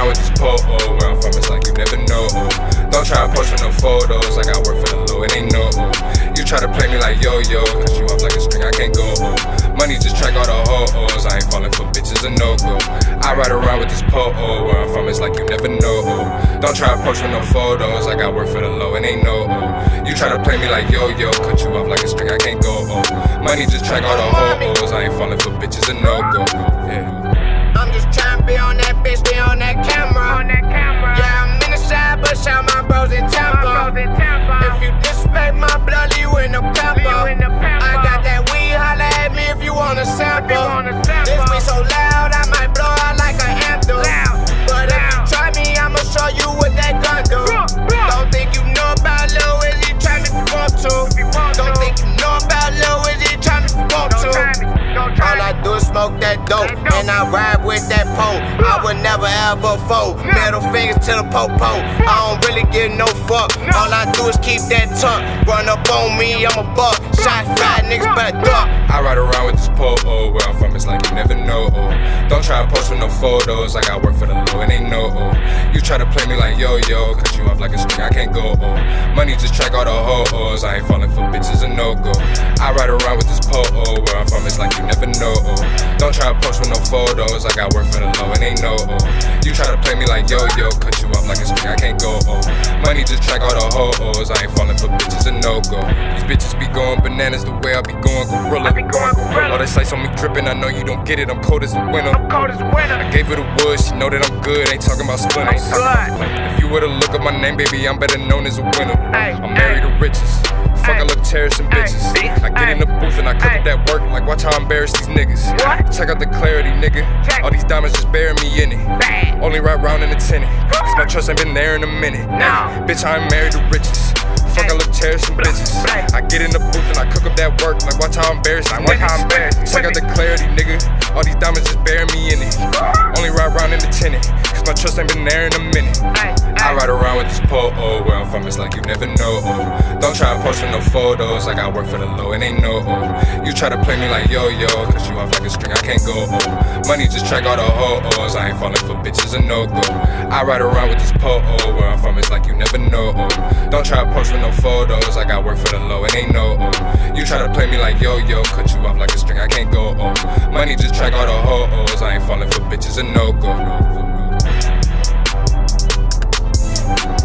around with this pole, where I'm from it's like you never know. Don't try to post with no photos, like I work for the low, it ain't no. You try to play me like yo-yo, cause you off like a string, I can't go. Money just track all the hoes, I ain't falling for bitches a no-go. I ride around with this pole, where I'm from it's like you never know. Don't try to post with no photos, like I work for the low, it ain't no. You try to play me like yo-yo, cut you off like a string, I can't go. Money just track all the hoes, I ain't falling for bitches a no-go. Yeah. I'm just trying to be on that bitch, be on that camera. Yeah, I'm in the side, but shout my bros in Tampa. If you disrespect my blood, you in the pepper. I got that weed, holla at me if you want a sample. This weed so loud, I might blow out like an anthem. But if you try me, I'ma show you what that gun do. Don't think you know about Lil Wizzy, try me if you want to. Don't think you know about Lil Wizzy, try me if you want to. All I do is smoke that dope, and I ride with that pole. I would never ever fold. Middle fingers to the po-po. I don't really give no fuck. All I do is keep that tuck. Run up on me, I'm a buck. Shot five niggas better duck. I ride around with this pole, where I'm from it's like you never know. Don't try to post with no photos, like I work for the low, it ain't no. You try to play me like yo-yo, cut you off like a string, I can't go. Money just track all the hoes, I ain't falling for bitches a no-go. I ride around with this pole, where I'm from it's like you never know. Don't try to post with no photos, like I work for the low, it ain't no. You try to play me like yo-yo, cut you off like a string, I can't go. Money just track all the hoes, I ain't falling for bitches a no-go. These bitches be going bananas the way I be going gorilla. All this ice on me dripping, I know you don't get it, I'm cold as the winter. I gave her the wood, she know that I'm good, ain't talking about splinters. If you were to look up my name, baby, I'm better known as a winner. I'm married to riches, fuck I look cherishing bitches. I get in the booth and I cook up that work, like watch how I embarrass these niggas. Check out the clarity, nigga, all these diamonds just bury me in it. Only ride round in the tenant, cause my trust ain't been there in a minute. Bitch, I ain't married to riches, fuck I look cherishing bitches. I get in the booth and I cook up that work, like watch how I embarrass these niggas. Check out the clarity, nigga, all these diamonds just bury me in it. Only ride round in the tenant, cause my trust ain't been there in a minute. I ride around with this pole, where I'm from it's like you never know. Don't try to post with no photos, like I work for the low, it ain't no. You try to play me like yo-yo, cause you off like a string, I can't go. Money just track all the hoes, I ain't falling for bitches a no-go. I ride around with this pole, where I'm from it's like you never know. Don't try to post with no photos, like I work for the low, it ain't no. You try to play me like yo-yo, cut you off like a string, I can't go. Money just track all the hoes, I ain't falling for bitches a no-go.